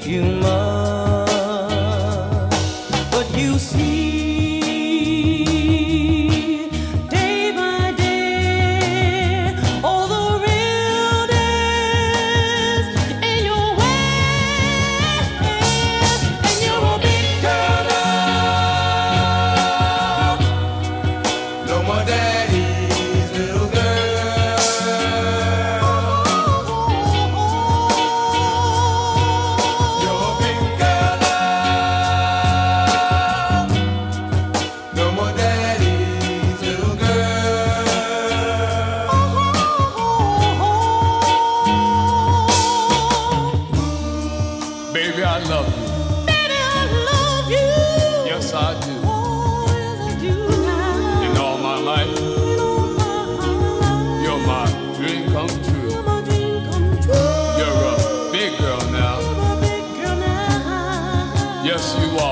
too much. But you see, day by day, all the realness in your ways, and you're a big girl now. No more daddy's little girl. Baby, I love you. Baby, I love you. Yes, I do. Oh, yes, I do now. In all my life, you're my dream come true. You're my dream come true. You're a big girl now. You're a big girl now. Yes, you are.